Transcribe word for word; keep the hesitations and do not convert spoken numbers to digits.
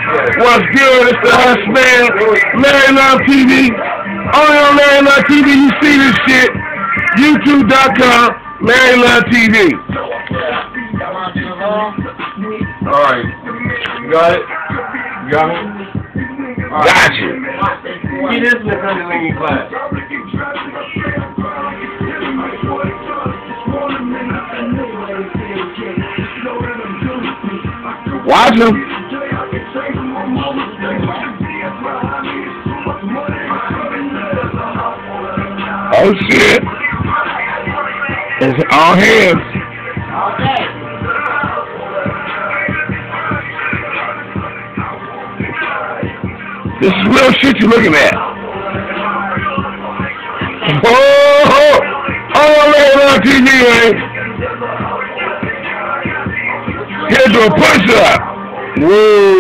What's good? It's the Hush Man, Larry Love T V. Only on Larry Love T V you see this shit. YouTube dot com, Larry Love T V. Alright. You got it? You got me? Right. Got you. See this in the Kundalini class. Watch him. Oh shit. It's all hands. Okay. This is real shit you're looking at. Oh, oh, man, on T V, man. Here's a push-up. Whoa.